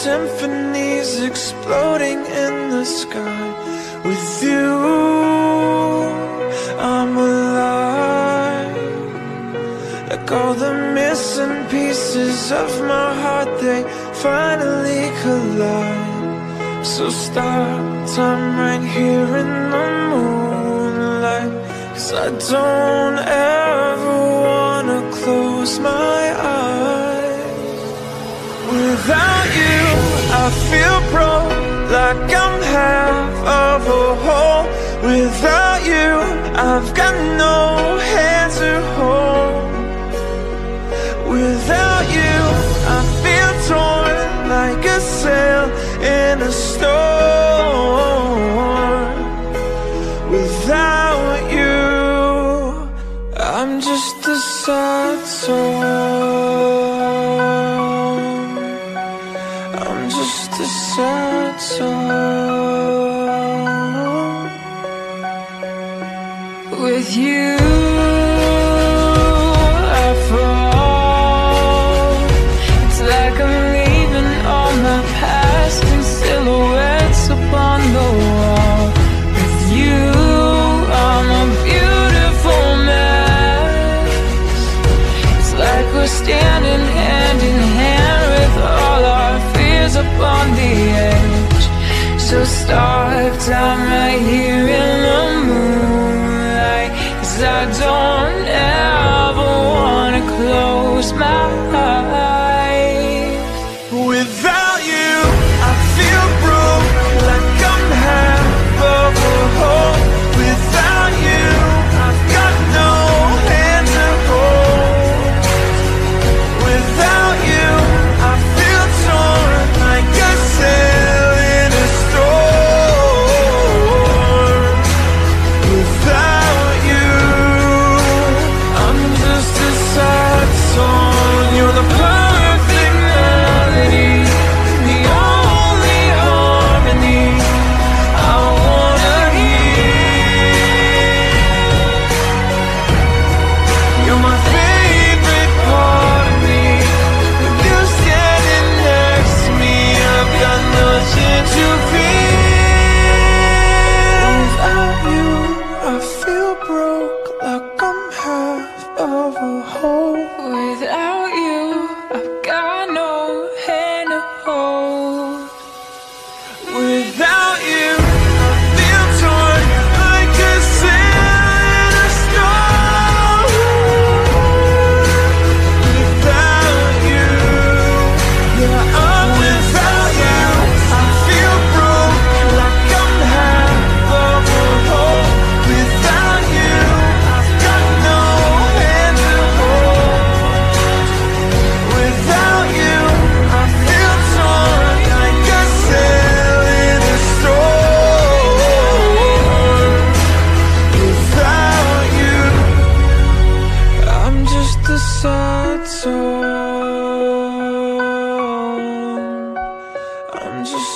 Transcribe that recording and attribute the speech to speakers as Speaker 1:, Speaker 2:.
Speaker 1: symphonies exploding in the sky. With you, I'm alive. Like all the missing pieces of my heart, they finally collide. So stop time right here in the moonlight, 'cause I don't ever wanna close my eyes. Without you, I feel broke, like I'm half of a whole. Without you, I've got no hand to hold. Without you, I feel torn like a sail in a storm. Without you, I'm just a sad song. I'm just a sad song. With you, I fall. It's like I'm leaving all my past in silhouettes upon the wall. With you, I'm a beautiful mess. It's like we're standing hand in hand with all our fears upon the edge. So start time right here in the moonlight, 'cause I don't ever wanna close my eyes. Without you, I feel broke, like I'm half of a whole. Without you, I've got no hand to hold. Without you, I feel torn like a sail in a storm. Without you, I'm just a sad song. You're the perfect melody, the only harmony I wanna hear. You're my favorite part of me. With you standing next to me, I've got nothing to fear. Without you, I feel broke, like I'm half of a whole. Without you, I've got no hand to hold. Without you, I feel torn like a sail in a storm. Without you, yeah, I'm without you. I feel broke, like I'm half of a whole. Without you, I've got no hand to hold. Without you, I feel torn like a sail in a storm. Without you, I'm just a sad song. I'm just